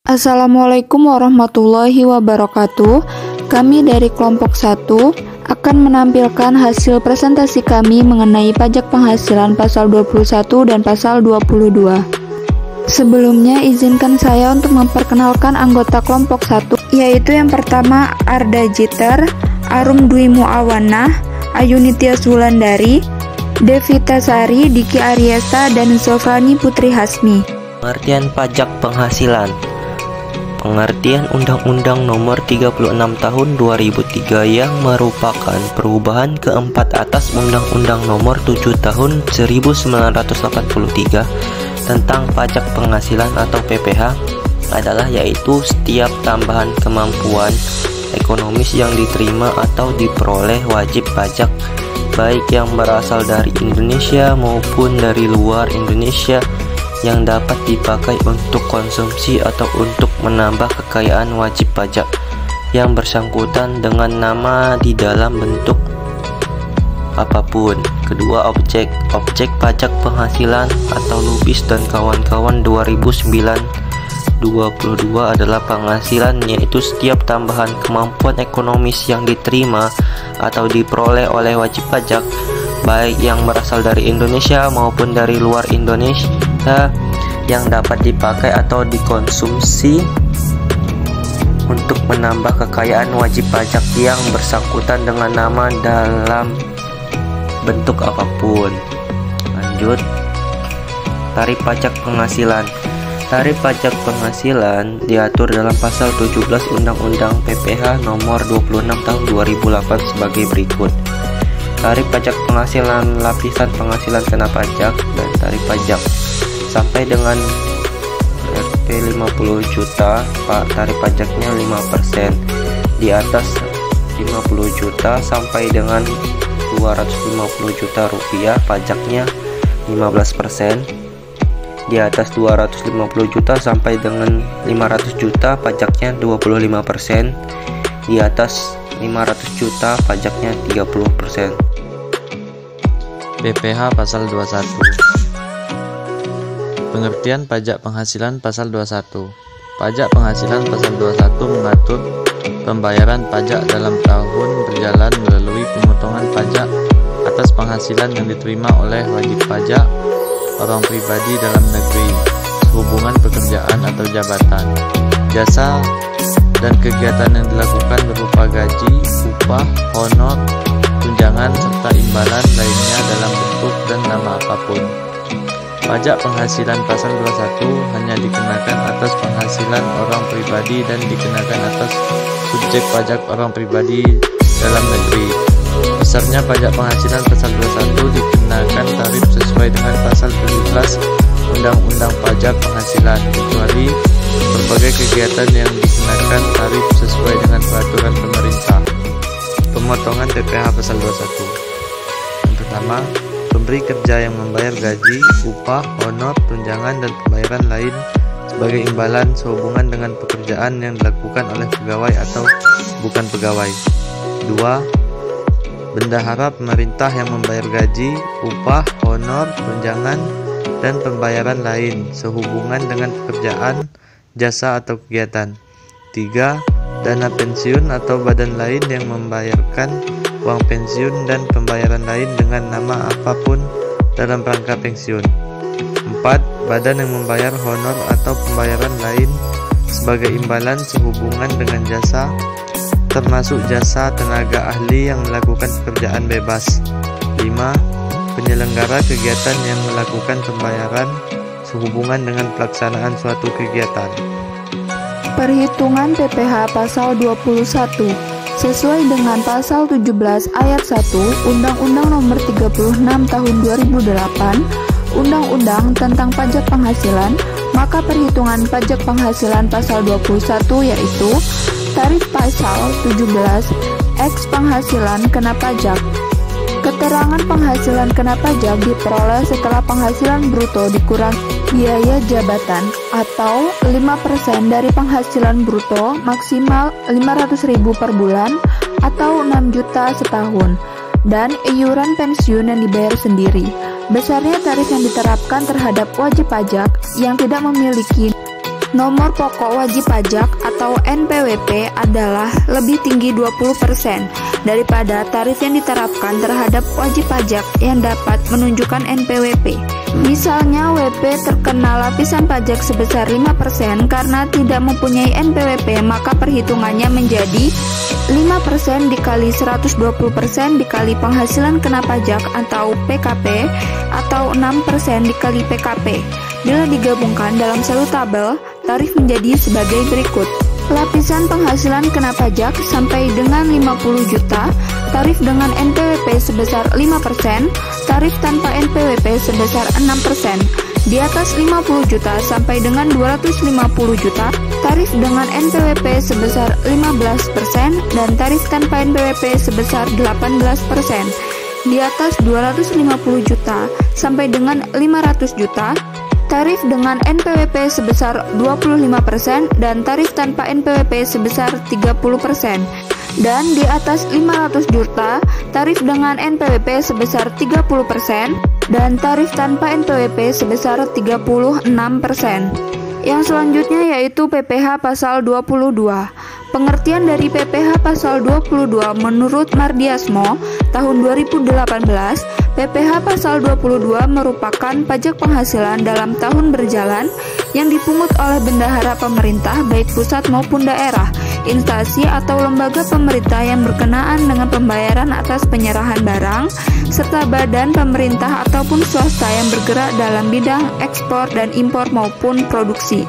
Assalamualaikum warahmatullahi wabarakatuh. Kami dari kelompok 1 akan menampilkan hasil presentasi kami mengenai pajak penghasilan pasal 21 dan pasal 22. Sebelumnya izinkan saya untuk memperkenalkan anggota kelompok 1, yaitu yang pertama Arda Jiter, Arum Dwi Muawanah, Ayunitia Wulandari, Devita Sari, Diki Aryesta, dan Sofani Putri Hasmi. Pengertian pajak penghasilan. Pengertian Undang-Undang Nomor 36 Tahun 2003 yang merupakan perubahan keempat atas Undang-Undang Nomor 7 Tahun 1983 tentang pajak penghasilan atau PPh adalah yaitu setiap tambahan kemampuan ekonomis yang diterima atau diperoleh wajib pajak baik yang berasal dari Indonesia maupun dari luar Indonesia yang dapat dipakai untuk konsumsi atau untuk menambah kekayaan wajib pajak yang bersangkutan dengan nama di dalam bentuk apapun. Kedua, objek pajak penghasilan atau Lubis dan kawan-kawan 2009-22 adalah penghasilan, yaitu setiap tambahan kemampuan ekonomis yang diterima atau diperoleh oleh wajib pajak baik yang berasal dari Indonesia maupun dari luar Indonesia yang dapat dipakai atau dikonsumsi untuk menambah kekayaan wajib pajak yang bersangkutan dengan nama dalam bentuk apapun. Lanjut, tarif pajak penghasilan. Tarif pajak penghasilan diatur dalam pasal 17 Undang-Undang PPh nomor 26 tahun 2008 sebagai berikut. Tarif pajak penghasilan, lapisan penghasilan kena pajak, dan tarif pajak. Sampai dengan Rp 50 juta, tarif pajaknya 5%. Di atas 50 juta sampai dengan 250 juta rupiah, pajaknya 15%. Di atas 250 juta sampai dengan 500 juta, pajaknya 25%. Di atas 500 juta, pajaknya 30%. PPh pasal 21. Pengertian pajak penghasilan pasal 21. Pajak penghasilan pasal 21 mengatur pembayaran pajak dalam tahun berjalan melalui pemotongan pajak atas penghasilan yang diterima oleh wajib pajak orang pribadi dalam negeri, hubungan pekerjaan atau jabatan, jasa dan kegiatan yang dilakukan berupa gaji, upah, honor, tunjangan, serta imbalan lainnya dalam bentuk dan nama apapun. Pajak penghasilan pasal 21 hanya dikenakan atas penghasilan orang pribadi dan dikenakan atas subjek pajak orang pribadi dalam negeri. Besarnya pajak penghasilan pasal 21 dikenakan tarif sesuai dengan pasal 17 Undang-Undang Pajak Penghasilan, kecuali berbagai kegiatan yang dikenakan tarif sesuai dengan peraturan pemerintah. Pemotongan PPh pasal 21. Yang pertama, pemberi kerja yang membayar gaji, upah, honor, tunjangan, dan pembayaran lain sebagai imbalan sehubungan dengan pekerjaan yang dilakukan oleh pegawai atau bukan pegawai. 2. Bendahara pemerintah yang membayar gaji, upah, honor, tunjangan, dan pembayaran lain sehubungan dengan pekerjaan, jasa, atau kegiatan. 3. Dana pensiun atau badan lain yang membayarkan uang pensiun dan pembayaran lain dengan nama apapun dalam rangka pensiun. 4. Badan yang membayar honor atau pembayaran lain sebagai imbalan sehubungan dengan jasa, termasuk jasa tenaga ahli yang melakukan pekerjaan bebas. 5. Penyelenggara kegiatan yang melakukan pembayaran sehubungan dengan pelaksanaan suatu kegiatan. Perhitungan PPh pasal 21. Sesuai dengan pasal 17 ayat 1 Undang-Undang Nomor 36 Tahun 2008 Undang-Undang tentang Pajak Penghasilan, maka perhitungan pajak penghasilan pasal 21 yaitu tarif pasal 17 X penghasilan kena pajak. Keterangan penghasilan kena pajak diperoleh setelah penghasilan bruto dikurangi biaya jabatan atau 5% dari penghasilan bruto maksimal 500.000 per bulan atau 6 juta setahun, dan iuran pensiun yang dibayar sendiri. Besarnya tarif yang diterapkan terhadap wajib pajak yang tidak memiliki Nomor pokok wajib pajak atau NPWP adalah lebih tinggi 20% daripada tarif yang diterapkan terhadap wajib pajak yang dapat menunjukkan NPWP. Misalnya WP terkena lapisan pajak sebesar 5% karena tidak mempunyai NPWP, maka perhitungannya menjadi 5% dikali 120% dikali penghasilan kena pajak atau PKP atau 6% dikali PKP. Bila digabungkan dalam satu tabel, tarif menjadi sebagai berikut. Lapisan penghasilan kena pajak sampai dengan 50 juta, tarif dengan NPWP sebesar 5%, tarif tanpa NPWP sebesar 6%. Di atas 50 juta sampai dengan 250 juta, tarif dengan NPWP sebesar 15% dan tarif tanpa NPWP sebesar 18%. Di atas 250 juta sampai dengan 500 juta, tarif dengan NPWP sebesar 25% dan tarif tanpa NPWP sebesar 30%. Dan di atas 500 juta, tarif dengan NPWP sebesar 30% dan tarif tanpa NPWP sebesar 36%. Yang selanjutnya yaitu PPh pasal 22. Pengertian dari PPh pasal 22 menurut Mardiasmo tahun 2018, PPh pasal 22 merupakan pajak penghasilan dalam tahun berjalan yang dipungut oleh bendahara pemerintah baik pusat maupun daerah, instansi atau lembaga pemerintah yang berkenaan dengan pembayaran atas penyerahan barang, serta badan pemerintah ataupun swasta yang bergerak dalam bidang ekspor dan impor maupun produksi.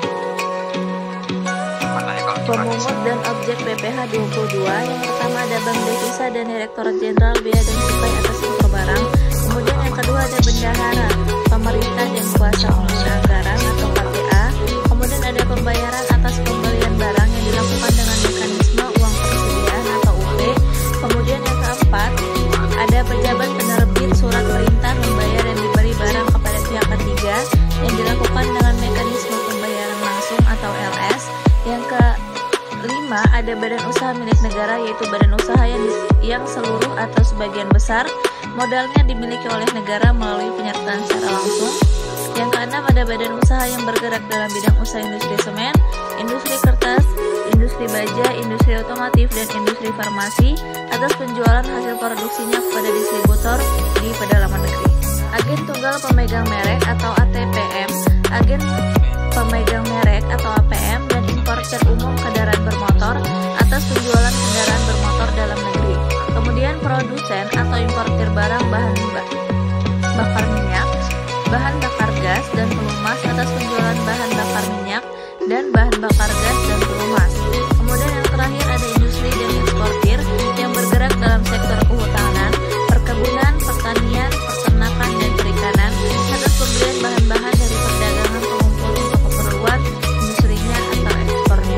Pemungut dan objek PPh 22, yang pertama ada Bank Devisa dan Direktorat Jenderal Bea dan Cukai atas impor barang. Kemudian yang kedua ada bendahara, pemerintah dan kuasa pengguna anggaran atau KPA. Kemudian ada pembayaran atas pembelian barang yang dilakukan dengan mekanisme uang persediaan atau UP. Kemudian yang keempat ada pejabat penerbit surat perintah membayar yang diberi barang kepada pihak ketiga yang dilakukan dengan mekanisme pembayaran langsung atau LS. Yang kelima ada badan usaha milik negara, yaitu badan usaha yang seluruh atau sebagian besar modalnya dimiliki oleh negara melalui penyertaan secara langsung. Yang keenam ada badan usaha yang bergerak dalam bidang usaha industri semen, industri kertas, industri baja, industri otomotif, dan industri farmasi atas penjualan hasil produksinya kepada distributor di pedalaman negeri. Agen tunggal pemegang merek atau ATPM, agen pemegang merek atau APM, dan importer umum kendaraan bermotor atas penjualan kendaraan bermotor dalam negeri. Kemudian produsen atau importer barang bahan bakar minyak, bahan bakar gas dan pelumas atas penjualan bahan bakar minyak dan bahan bakar gas dan pelumas. Kemudian yang terakhir ada industri dan eksportir yang bergerak dalam sektor kehutanan, perkebunan, pertanian, peternakan, dan perikanan atas pembelian bahan-bahan dari perdagangan pengumpul untuk keperluan industrinya atau ekspornya.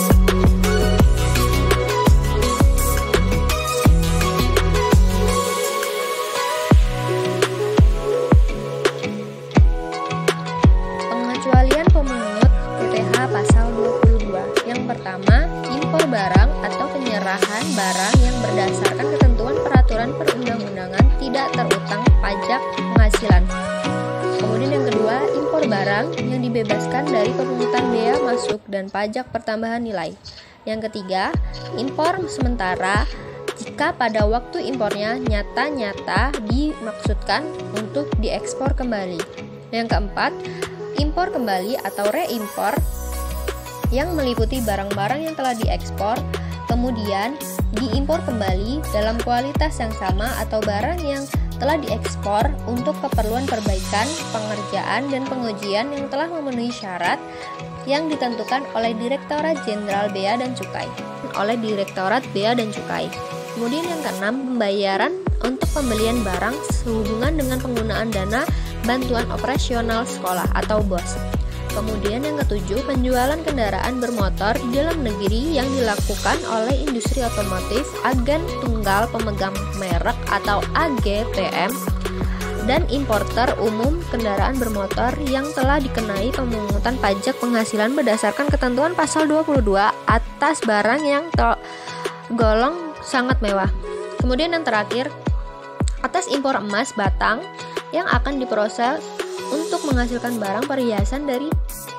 Pengecualian pemungut PPh pasal 22. Yang pertama, impor barang atau penyerahan barang yang berdasarkan ketentuan peraturan perundang-undangan tidak terutang pajak penghasilan. Kemudian yang kedua, impor barang yang dibebaskan dari pemungutan bea masuk dan pajak pertambahan nilai. Yang ketiga, impor sementara jika pada waktu impornya nyata-nyata dimaksudkan untuk diekspor kembali. Yang keempat, impor kembali atau reimpor yang meliputi barang-barang yang telah diekspor kemudian diimpor kembali dalam kualitas yang sama atau barang yang telah diekspor untuk keperluan perbaikan, pengerjaan, dan pengujian yang telah memenuhi syarat yang ditentukan oleh Direktorat Jenderal Bea dan Cukai. Kemudian yang keenam, pembayaran untuk pembelian barang sehubungan dengan penggunaan dana bantuan operasional sekolah atau BOS. Kemudian yang ketujuh, penjualan kendaraan bermotor di dalam negeri yang dilakukan oleh industri otomotif, agen tunggal pemegang merek atau AGPM, dan importer umum kendaraan bermotor yang telah dikenai pemungutan pajak penghasilan berdasarkan ketentuan pasal 22 atas barang yang tergolong sangat mewah. Kemudian yang terakhir, atas impor emas batang yang akan diproses untuk menghasilkan barang perhiasan dari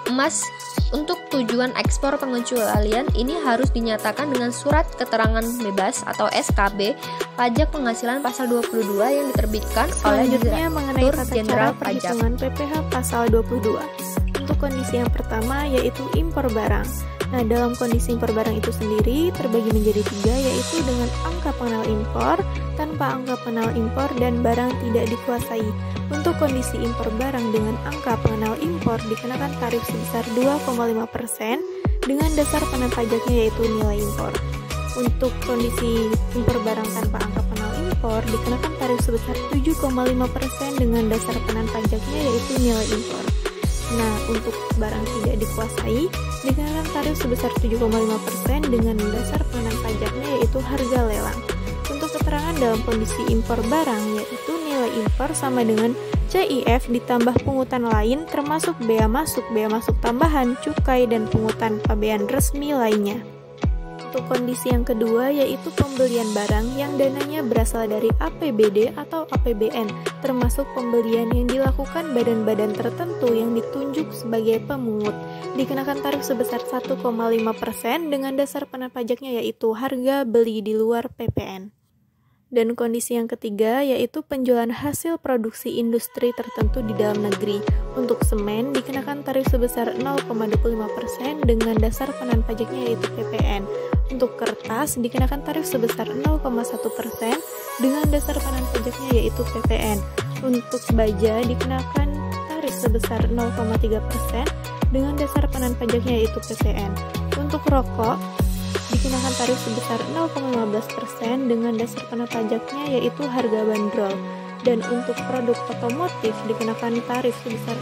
emas untuk tujuan ekspor pengecualian ini harus dinyatakan dengan surat keterangan bebas atau SKB pajak penghasilan pasal 22 yang diterbitkan oleh Selanjutnya mengenai Direktur tata cara Jenderal Pajak. perhitungan PPh pasal 22. Untuk kondisi yang pertama yaitu impor barang. Nah, dalam kondisi impor barang itu sendiri terbagi menjadi 3, yaitu dengan angka pengenal impor, tanpa angka pengenal impor, dan barang tidak dikuasai. Untuk kondisi impor barang dengan angka pengenal impor dikenakan tarif sebesar 2,5% dengan dasar pengenal pajaknya yaitu nilai impor. Untuk kondisi impor barang tanpa angka pengenal impor dikenakan tarif sebesar 7,5% dengan dasar pengenal pajaknya yaitu nilai impor. Nah, untuk barang tidak dikuasai dikenakan tarif sebesar 7,5% dengan dasar pengenal pajaknya yaitu harga lelang. Untuk keterangan dalam kondisi impor barang yaitu nilai impor sama dengan CIF ditambah pungutan lain termasuk bea masuk tambahan, cukai, dan pungutan pabean resmi lainnya. Untuk kondisi yang kedua yaitu pembelian barang yang dananya berasal dari APBD atau APBN, termasuk pembelian yang dilakukan badan-badan tertentu yang ditunjuk sebagai pemungut. Dikenakan tarif sebesar 1,5% dengan dasar pengenal pajaknya yaitu harga beli di luar PPN. Dan kondisi yang ketiga yaitu penjualan hasil produksi industri tertentu di dalam negeri. Untuk semen dikenakan tarif sebesar 0,25% dengan dasar pengenal pajaknya yaitu PPN. Untuk kertas dikenakan tarif sebesar 0,1% dengan dasar pengenal pajaknya yaitu PPN. Untuk baja dikenakan tarif sebesar 0,3% dengan dasar pengenal pajaknya yaitu PPN. Untuk rokok dikenakan tarif sebesar 0,15% dengan dasar pengenal pajaknya yaitu harga bandrol. Dan untuk produk otomotif dikenakan tarif sebesar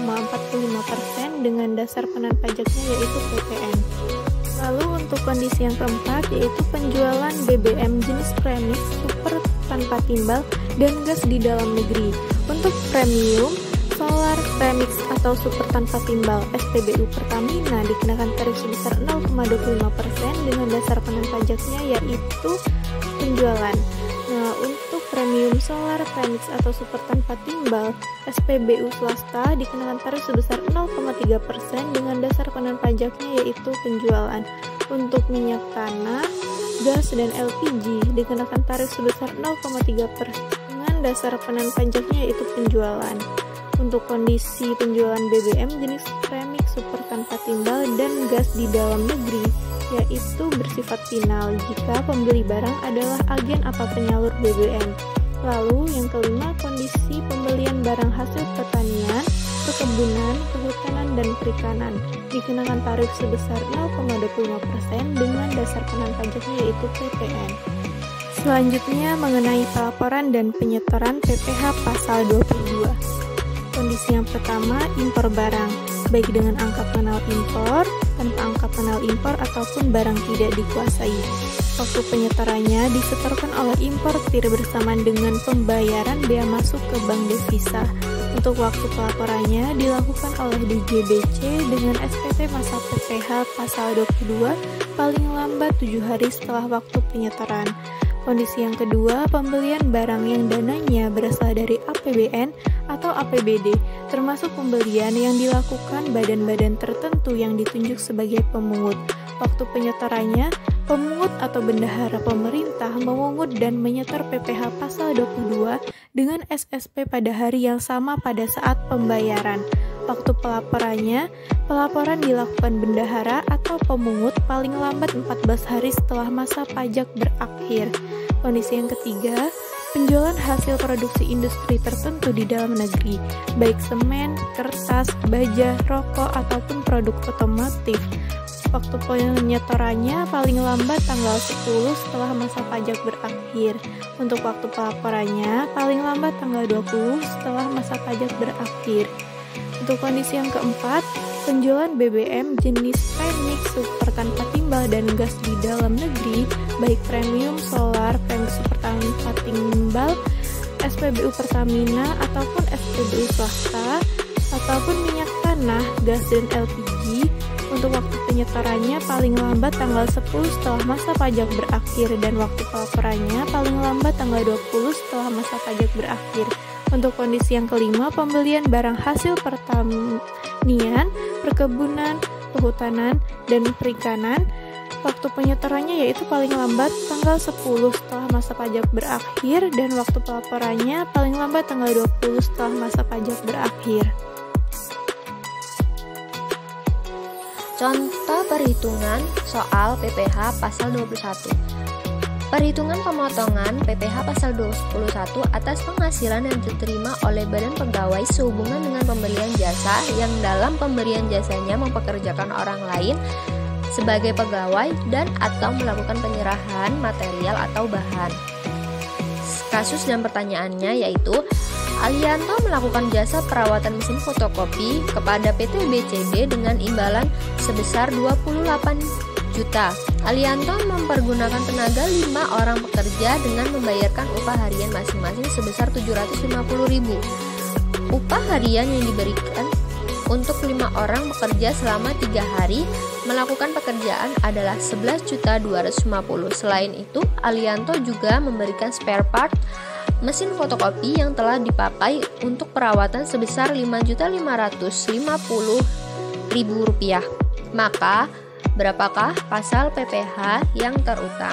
0,45% dengan dasar pengenal pajaknya yaitu PPN. Lalu untuk kondisi yang keempat yaitu penjualan BBM jenis premix, super tanpa timbal, dan gas di dalam negeri. Untuk premium, solar, premix, atau super tanpa timbal SPBU Pertamina dikenakan tarif sebesar 0,25% dengan dasar pengenal pajaknya yaitu penjualan. Nah, untuk premium solar, premix, atau super tanpa timbal SPBU swasta dikenakan tarif sebesar 0,3% dengan dasar pengenal pajaknya yaitu penjualan. Untuk minyak tanah, gas, dan LPG dikenakan tarif sebesar 0,3% dengan dasar pengenal pajaknya yaitu penjualan. Untuk kondisi penjualan BBM jenis premix, super tanpa timbal, dan gas di dalam negeri yaitu bersifat final jika pembeli barang adalah agen atau penyalur BBM. Lalu yang kelima, kondisi pembelian barang hasil pertanian, perkebunan, kehutanan, dan perikanan dikenakan tarif sebesar 0,25% dengan dasar pengenal pajaknya yaitu PPN. Selanjutnya mengenai pelaporan dan penyetoran PPh pasal 22. Kondisi yang pertama, impor barang, baik dengan angka pengenal impor, tanpa angka pengenal impor, ataupun barang tidak dikuasai. Waktu penyetorannya disetorkan oleh importir bersamaan dengan pembayaran bea masuk ke bank devisa. Untuk waktu pelaporannya dilakukan oleh DJBC dengan SPT masa PPh pasal 22 paling lambat 7 hari setelah waktu penyetoran. Kondisi yang kedua, pembelian barang yang dananya berasal dari APBN atau APBD, termasuk pembelian yang dilakukan badan-badan tertentu yang ditunjuk sebagai pemungut. Waktu penyetorannya, pemungut atau bendahara pemerintah memungut dan menyetor PPh pasal 22 dengan SSP pada hari yang sama pada saat pembayaran. Waktu pelaporannya, pelaporan dilakukan bendahara atau pemungut paling lambat 14 hari setelah masa pajak berakhir. Kondisi yang ketiga, penjualan hasil produksi industri tertentu di dalam negeri, baik semen, kertas, baja, rokok, ataupun produk otomotif. Waktu penyetorannya paling lambat tanggal 10 setelah masa pajak berakhir. Untuk waktu pelaporannya paling lambat tanggal 20 setelah masa pajak berakhir. Untuk kondisi yang keempat, penjualan BBM jenis premix, super tanpa timbal, dan gas di dalam negeri, baik premium, solar, premix, super tanpa timbal, SPBU Pertamina, ataupun SPBU swasta, ataupun minyak tanah, gas, dan LPG, untuk waktu penyetorannya paling lambat tanggal 10 setelah masa pajak berakhir, dan waktu pelaporannya paling lambat tanggal 20 setelah masa pajak berakhir. Untuk kondisi yang kelima, pembelian barang hasil pertanian, perkebunan, kehutanan, dan perikanan. Waktu penyetorannya yaitu paling lambat tanggal 10 setelah masa pajak berakhir dan waktu pelaporannya paling lambat tanggal 20 setelah masa pajak berakhir. Contoh perhitungan soal PPh pasal 21. Perhitungan pemotongan PPh pasal 21 atas penghasilan yang diterima oleh badan pegawai sehubungan dengan pemberian jasa yang dalam pemberian jasanya mempekerjakan orang lain sebagai pegawai dan atau melakukan penyerahan material atau bahan. Kasus dan pertanyaannya yaitu Alianto melakukan jasa perawatan mesin fotokopi kepada PT BCD dengan imbalan sebesar 28 juta. Alianto mempergunakan tenaga 5 orang pekerja dengan membayarkan upah harian masing-masing sebesar 750.000. Upah harian yang diberikan untuk 5 orang bekerja selama 3 hari melakukan pekerjaan adalah 11.250. Selain itu, Alianto juga memberikan spare part mesin fotokopi yang telah dipakai untuk perawatan sebesar Rp5.550.000. Maka, berapakah pasal PPh yang terutang?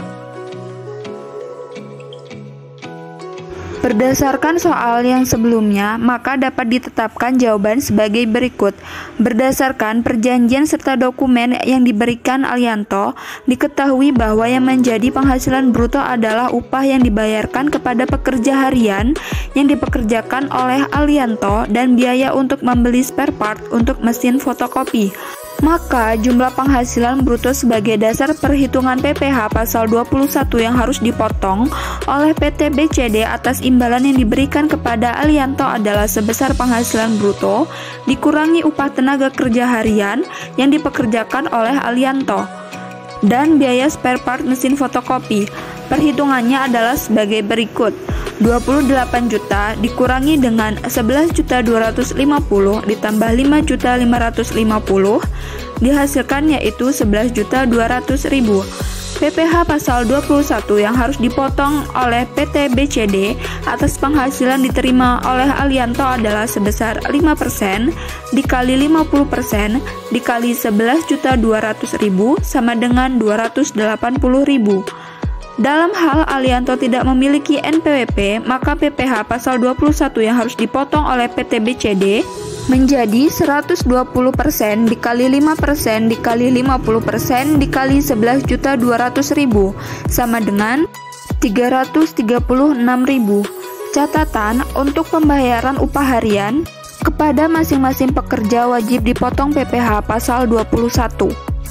Berdasarkan soal yang sebelumnya, maka dapat ditetapkan jawaban sebagai berikut. Berdasarkan perjanjian serta dokumen yang diberikan Alianto, diketahui bahwa yang menjadi penghasilan bruto adalah upah yang dibayarkan kepada pekerja harian yang dipekerjakan oleh Alianto dan biaya untuk membeli spare part untuk mesin fotokopi. Maka jumlah penghasilan bruto sebagai dasar perhitungan PPh pasal 21 yang harus dipotong oleh PT BCD atas imbalan yang diberikan kepada Alianto adalah sebesar penghasilan bruto dikurangi upah tenaga kerja harian yang dipekerjakan oleh Alianto dan biaya spare part mesin fotokopi. Perhitungannya adalah sebagai berikut. 28 juta dikurangi dengan 11.250 ditambah 5.550 dihasilkan yaitu 11.200.000. PPh pasal 21 yang harus dipotong oleh PT BCD atas penghasilan diterima oleh Alianto adalah sebesar 5% dikali 50% dikali 11.200.000 sama dengan 280.000. Dalam hal Alianto tidak memiliki NPWP, maka PPh pasal 21 yang harus dipotong oleh PT BCD menjadi 120% dikali 5% dikali 50% dikali 11.200.000 sama dengan 336.000. Catatan untuk pembayaran upah harian kepada masing-masing pekerja wajib dipotong PPh pasal 21.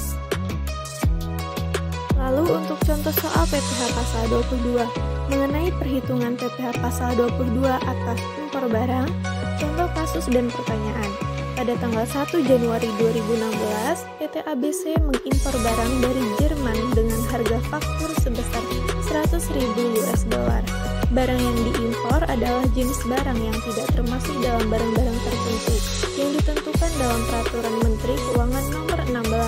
Lalu untuk contoh soal PPh pasal 22 mengenai perhitungan PPh pasal 22 atas impor barang, contoh kasus dan pertanyaan. Pada tanggal 1 Januari 2016, PT ABC mengimpor barang dari Jerman dengan harga faktur sebesar $100.000. Barang yang diimpor adalah jenis barang yang tidak termasuk dalam barang-barang tertentu yang ditentukan dalam Peraturan Menteri Keuangan Nomor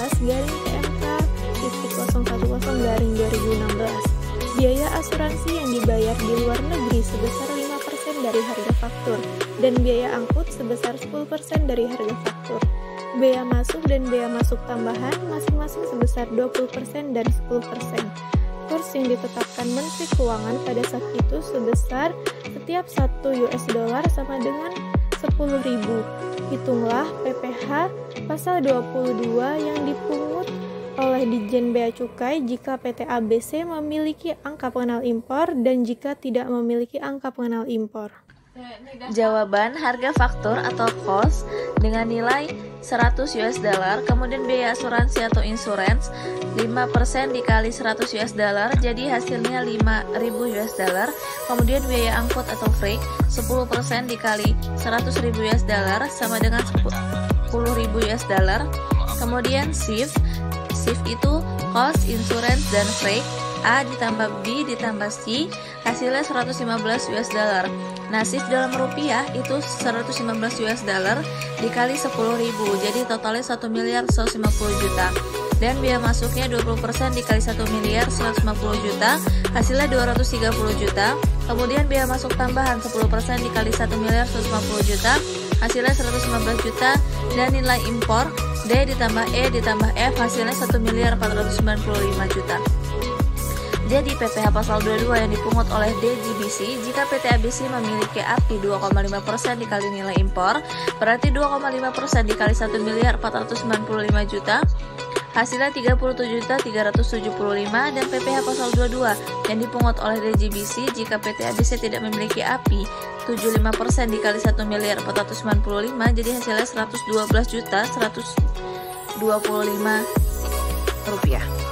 16/PMK/010/2016. Biaya asuransi yang dibayar di luar negeri sebesar 5% dari harga faktur dan biaya angkut sebesar 10% dari harga faktur. Bea masuk dan bea masuk tambahan masing-masing sebesar 20% dan 10%. Kurs yang ditetapkan Menteri Keuangan pada saat itu sebesar setiap $1 sama dengan 10.000. Hitunglah PPh pasal 22 yang dipungut oleh Ditjen Bea Cukai jika PT ABC memiliki angka pengenal impor dan jika tidak memiliki angka pengenal impor. Jawaban harga faktur atau cost dengan nilai $100, kemudian biaya asuransi atau insurance 5% dikali $100 jadi hasilnya $5.000, kemudian biaya angkut atau freight 10% dikali $100.000 sama dengan $10.000, kemudian shift itu cost, insurance, dan freight A ditambah B ditambah C hasilnya $115. Nah, shift dalam rupiah itu $115 dikali 10.000 jadi totalnya $1.150.000.000 dan biaya masuknya 20% dikali 1.150.000.000 hasilnya $230.000.000. Kemudian biaya masuk tambahan 10% dikali 1.150.000.000 hasilnya $115.000.000 dan nilai impor D ditambah E ditambah F hasilnya 1.495.000.000. Jadi PPh pasal 22 yang dipungut oleh DGBC jika PT ABC memiliki API 2,5% dikali nilai impor, berarti 2,5% dikali 1.495.000.000 hasilnya 37.375, dan PPh pasal 22 yang dipungut oleh DGBC jika PT ABC tidak memiliki API 75% dikali 1.495.000.000 jadi hasilnya 112.125.000 rupiah.